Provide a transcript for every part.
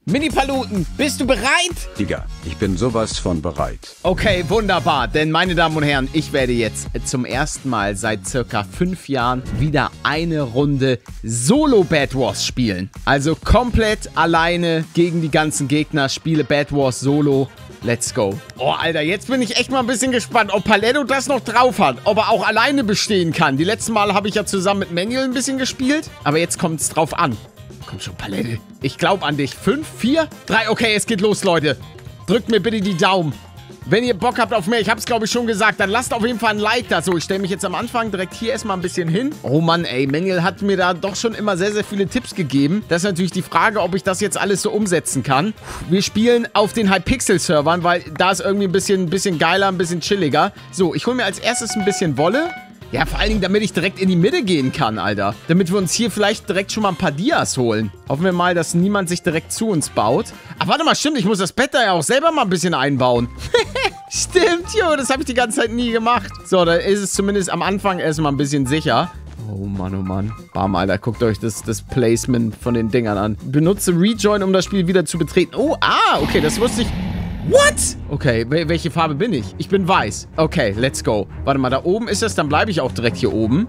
Mini-Paluten, bist du bereit? Digga, ich bin sowas von bereit. Okay, wunderbar. Denn, meine Damen und Herren, ich werde jetzt zum ersten Mal seit circa 5 Jahren wieder eine Runde Solo Bed Wars spielen. Also komplett alleine gegen die ganzen Gegner, spiele Bed Wars Solo. Let's go. Oh, Alter, jetzt bin ich echt mal ein bisschen gespannt, ob Paletto das noch drauf hat. Ob er auch alleine bestehen kann. Die letzten Mal habe ich ja zusammen mit Manuel ein bisschen gespielt. Aber jetzt kommt es drauf an. Komm schon, Palette. Ich glaube an dich. 5, 4, 3. Okay, es geht los, Leute. Drückt mir bitte die Daumen. Wenn ihr Bock habt auf mehr, ich habe es, glaube ich, schon gesagt, dann lasst auf jeden Fall ein Like da. So, ich stelle mich jetzt am Anfang direkt hier erstmal ein bisschen hin. Oh Mann, ey, Manuel hat mir da doch schon immer sehr, sehr viele Tipps gegeben. Das ist natürlich die Frage, ob ich das jetzt alles so umsetzen kann. Wir spielen auf den Hypixel-Servern, weil da ist irgendwie ein bisschen geiler, ein bisschen chilliger. So, ich hole mir als erstes ein bisschen Wolle. Ja, vor allen Dingen, damit ich direkt in die Mitte gehen kann, Alter. Damit wir uns hier vielleicht direkt schon mal ein paar Dias holen. Hoffen wir mal, dass niemand sich direkt zu uns baut. Ach, warte mal, stimmt, ich muss das Bett da ja auch selber mal ein bisschen einbauen. Stimmt, jo, das habe ich die ganze Zeit nie gemacht. So, da ist es zumindest am Anfang erstmal ein bisschen sicher. Oh Mann, oh Mann. Bam, Alter, guckt euch das Placement von den Dingern an. Benutze Rejoin, um das Spiel wieder zu betreten. Oh, okay, das wusste ich. What? Okay, welche Farbe bin ich? Ich bin weiß. Okay, let's go. Warte mal, da oben ist es, dann bleibe ich auch direkt hier oben.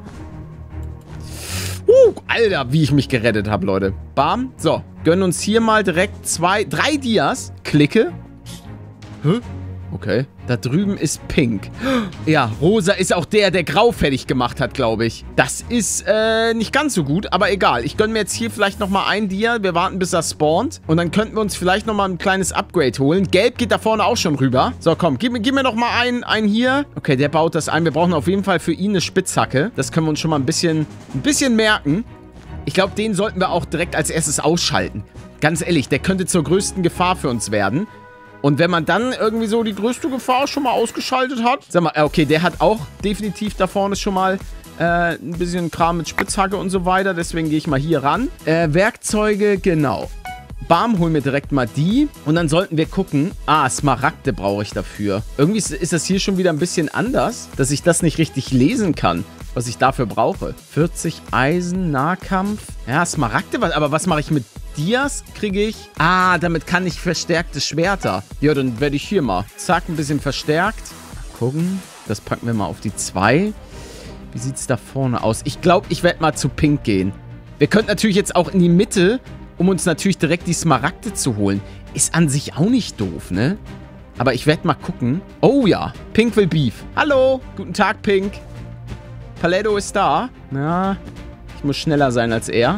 Alter, wie ich mich gerettet habe, Leute. Bam. So, gönnen uns hier mal direkt 3 Dias. Klicke. Hä? Okay. Da drüben ist pink. Ja, rosa ist auch der grau fertig gemacht hat, glaube ich. Das ist nicht ganz so gut, aber egal. Ich gönne mir jetzt hier vielleicht nochmal ein Dia. Wir warten, bis er spawnt. Und dann könnten wir uns vielleicht nochmal ein kleines Upgrade holen. Gelb geht da vorne auch schon rüber. So, komm, gib mir noch mal einen hier. Okay, der baut das ein. Wir brauchen auf jeden Fall für ihn eine Spitzhacke. Das können wir uns schon mal ein bisschen merken. Ich glaube, den sollten wir auch direkt als erstes ausschalten. Ganz ehrlich, der könnte zur größten Gefahr für uns werden. Und wenn man dann irgendwie so die größte Gefahr schon mal ausgeschaltet hat. Sag mal, okay, der hat auch definitiv da vorne schon mal ein bisschen Kram mit Spitzhacke und so weiter. Deswegen gehe ich mal hier ran. Werkzeuge, genau. Bam, holen wir direkt mal die. Und dann sollten wir gucken. Ah, Smaragde brauche ich dafür. Irgendwie ist das hier schon wieder ein bisschen anders, dass ich das nicht richtig lesen kann, was ich dafür brauche. 40 Eisen, Nahkampf. Ja, Smaragde, aber was mache ich mit Dias? Kriege ich? Ah, damit kann ich verstärkte Schwerter. Ja, dann werde ich hier mal. Zack, ein bisschen verstärkt. Mal gucken. Das packen wir mal auf die 2. Wie sieht es da vorne aus? Ich glaube, ich werde mal zu Pink gehen. Wir könnten natürlich jetzt auch in die Mitte, um uns natürlich direkt die Smaragde zu holen. Ist an sich auch nicht doof, ne? Aber ich werde mal gucken. Oh ja, Pink will Beef. Hallo, guten Tag, Pink. Paletto ist da. Ja, ich muss schneller sein als er.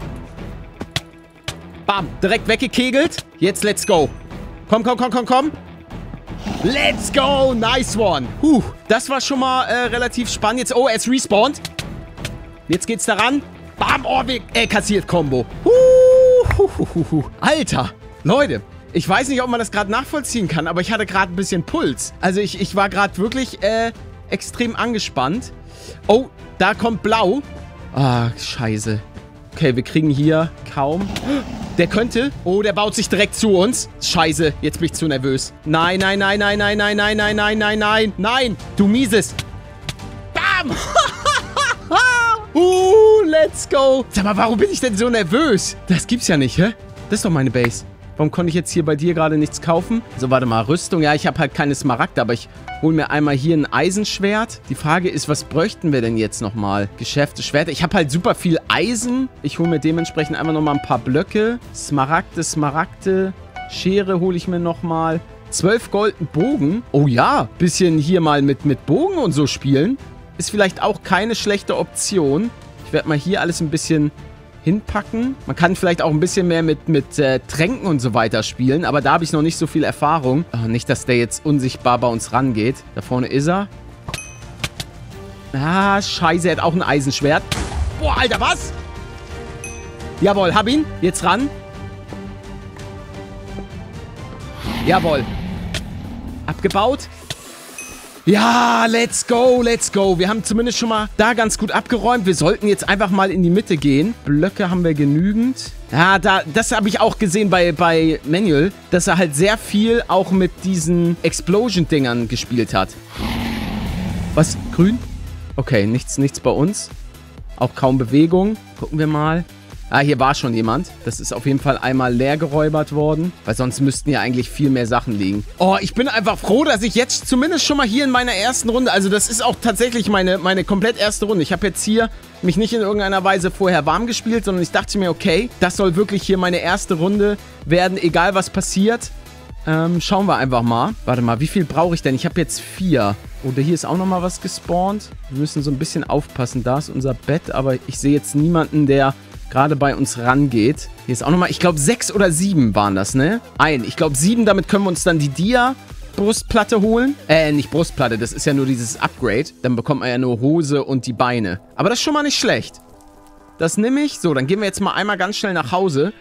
Bam, direkt weggekegelt. Jetzt let's go. Komm. Let's go, nice one. Das war schon mal relativ spannend. Jetzt, er ist respawned. Jetzt geht's daran. Bam, kassiert Combo. Alter, Leute. Ich weiß nicht, ob man das gerade nachvollziehen kann, aber ich hatte gerade ein bisschen Puls. Also ich war gerade wirklich extrem angespannt. Oh, da kommt Blau. Ah, scheiße. Okay, wir kriegen hier kaum. Der könnte. Oh, der baut sich direkt zu uns. Scheiße, jetzt bin ich zu nervös. Nein. Nein, du mieses. Bam. Let's go. Sag mal, warum bin ich denn so nervös? Das gibt's ja nicht, hä? Das ist doch meine Base. Warum konnte ich jetzt hier bei dir gerade nichts kaufen? So, warte mal. Rüstung. Ja, ich habe halt keine Smaragde, aber ich hole mir einmal hier ein Eisenschwert. Die Frage ist, was bräuchten wir denn jetzt nochmal? Geschärfte Schwerter. Ich habe halt super viel Eisen. Ich hole mir dementsprechend einfach nochmal ein paar Blöcke. Smaragde. Schere hole ich mir nochmal. 12 Golden Bogen. Oh ja, bisschen hier mal mit Bogen und so spielen. Ist vielleicht auch keine schlechte Option. Ich werde mal hier alles ein bisschen hinpacken. Man kann vielleicht auch ein bisschen mehr mit Tränken und so weiter spielen, aber da habe ich noch nicht so viel Erfahrung. Oh, nicht, dass der jetzt unsichtbar bei uns rangeht. Da vorne ist er. Ah, scheiße, er hat auch ein Eisenschwert. Boah, Alter, was? Jawohl, hab ihn. Jetzt ran. Jawohl. Abgebaut. Ja, let's go. Wir haben zumindest schon mal da ganz gut abgeräumt. Wir sollten jetzt einfach mal in die Mitte gehen. Blöcke haben wir genügend. Ja, das habe ich auch gesehen bei Manuel, dass er halt sehr viel auch mit diesen Explosion-Dingern gespielt hat. Was? Grün? Okay, nichts bei uns. Auch kaum Bewegung. Gucken wir mal. Ah, hier war schon jemand. Das ist auf jeden Fall einmal leer geräubert worden. Weil sonst müssten ja eigentlich viel mehr Sachen liegen. Oh, ich bin einfach froh, dass ich jetzt zumindest schon mal hier in meiner ersten Runde... Also das ist auch tatsächlich meine komplett erste Runde. Ich habe jetzt hier mich nicht in irgendeiner Weise vorher warm gespielt, sondern ich dachte mir, okay, das soll wirklich hier meine erste Runde werden, egal was passiert. Schauen wir einfach mal. Warte mal, wie viel brauche ich denn? Ich habe jetzt 4. Oder hier ist auch nochmal was gespawnt. Wir müssen so ein bisschen aufpassen. Da ist unser Bett, aber ich sehe jetzt niemanden, der gerade bei uns rangeht. Hier ist auch nochmal, ich glaube 6 oder 7 waren das, ne? Ich glaube 7, damit können wir uns dann die Dia-Brustplatte holen. Nicht Brustplatte, das ist ja nur dieses Upgrade. Dann bekommt man ja nur Hose und die Beine. Aber das ist schon mal nicht schlecht. Das nehme ich. So, dann gehen wir jetzt mal einmal ganz schnell nach Hause.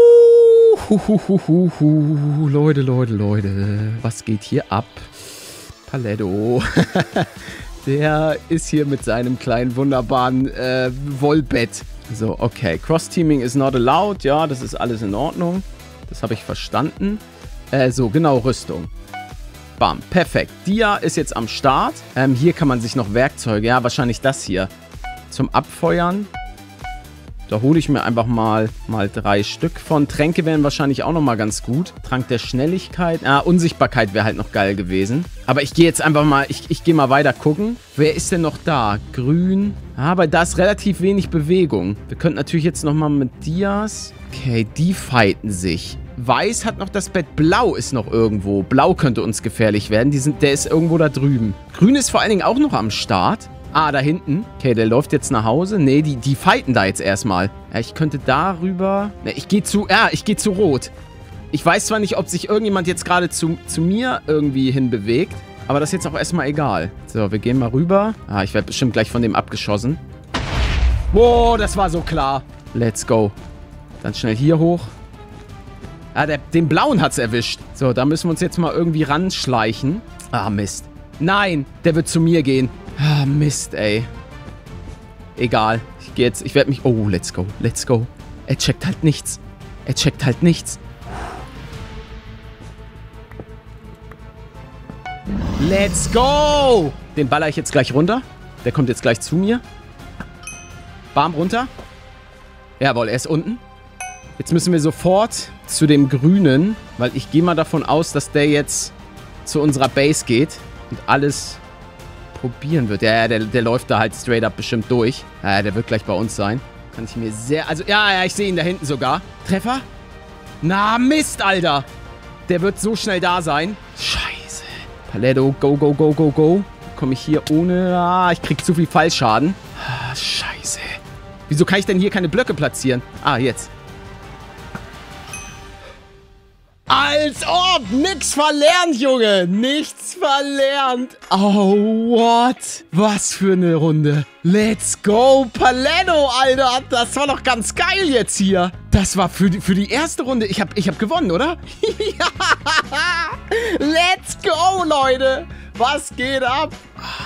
Leute. Was geht hier ab? Paletto. Der ist hier mit seinem kleinen, wunderbaren Wollbett. So, okay. Cross-Teaming is not allowed. Ja, das ist alles in Ordnung. Das habe ich verstanden. So, genau, Rüstung. Bam, perfekt. Dia ist jetzt am Start. Hier kann man sich noch Werkzeuge, ja, wahrscheinlich das hier, zum Abfeuern. Da hole ich mir einfach mal 3 Stück von. Tränke wären wahrscheinlich auch nochmal ganz gut. Trank der Schnelligkeit. Unsichtbarkeit wäre halt noch geil gewesen. Aber ich gehe jetzt einfach mal, ich gehe mal weiter gucken. Wer ist denn noch da? Grün. Aber da ist relativ wenig Bewegung. Wir könnten natürlich jetzt nochmal mit Dias. Okay, die fighten sich. Weiß hat noch das Bett. Blau ist noch irgendwo. Blau könnte uns gefährlich werden. Der ist irgendwo da drüben. Grün ist vor allen Dingen auch noch am Start. Ah, da hinten. Okay, der läuft jetzt nach Hause. Nee, die fighten da jetzt erstmal. Ja, ich könnte darüber... Ne, ich gehe zu Rot. Ich weiß zwar nicht, ob sich irgendjemand jetzt gerade zu mir irgendwie hinbewegt, aber das ist jetzt auch erstmal egal. So, wir gehen mal rüber. Ah, ich werde bestimmt gleich von dem abgeschossen. Wow, das war so klar. Let's go. Dann schnell hier hoch. Ah, den Blauen hat's erwischt. So, da müssen wir uns jetzt mal irgendwie ranschleichen. Ah, Mist. Nein, der wird zu mir gehen. Ah, Mist, ey. Egal. Ich werde mich... Oh, let's go. Let's go. Er checkt halt nichts. Let's go! Den baller ich jetzt gleich runter. Der kommt jetzt gleich zu mir. Bam, runter. Jawohl, er ist unten. Jetzt müssen wir sofort zu dem Grünen, weil ich gehe mal davon aus, dass der jetzt zu unserer Base geht und alles probieren wird. Ja, der läuft da halt straight up bestimmt durch. Ja, der wird gleich bei uns sein. Kann ich mir sehr... Also, ja, ich sehe ihn da hinten sogar. Treffer? Na, Mist, Alter. Der wird so schnell da sein. Scheiße. Paletto, go. Komme ich hier ohne... Ah, ich krieg zu viel Fallschaden. Ah, scheiße. Wieso kann ich denn hier keine Blöcke platzieren? Ah, jetzt. Als ob! Nix verlernt, Junge! Nichts verlernt! Oh, what? Was für eine Runde. Let's go, Paletto, Alter! Das war doch ganz geil jetzt hier. Das war für die erste Runde. Ich hab gewonnen, oder? Ja! Let's go, Leute! Was geht ab?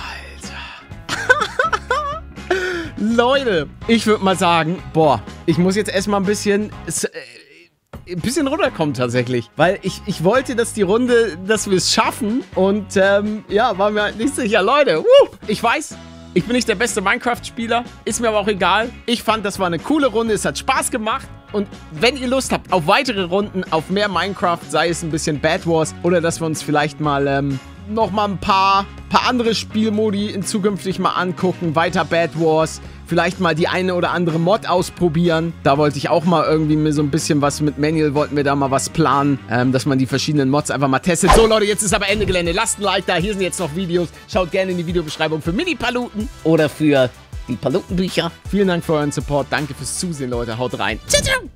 Alter. Leute, ich würde mal sagen, boah, ich muss jetzt erstmal ein bisschen runterkommen tatsächlich. Weil ich wollte, dass wir es schaffen. Und ja, war mir halt nicht sicher. Leute, ich weiß, ich bin nicht der beste Minecraft-Spieler. Ist mir aber auch egal. Ich fand, das war eine coole Runde. Es hat Spaß gemacht. Und wenn ihr Lust habt auf weitere Runden, auf mehr Minecraft, sei es ein bisschen Bad Wars oder dass wir uns vielleicht mal noch mal ein paar andere Spielmodi in zukünftig mal angucken. Weiter Bad Wars. Vielleicht mal die eine oder andere Mod ausprobieren. Da wollte ich auch mal irgendwie mir so ein bisschen was mit Manual, wollten wir da mal was planen, dass man die verschiedenen Mods einfach mal testet. So, Leute, jetzt ist aber Ende Gelände. Lasst ein Like da. Hier sind jetzt noch Videos. Schaut gerne in die Videobeschreibung für Mini-Paluten oder für die Palutenbücher. Vielen Dank für euren Support. Danke fürs Zusehen, Leute. Haut rein. Ciao, ciao.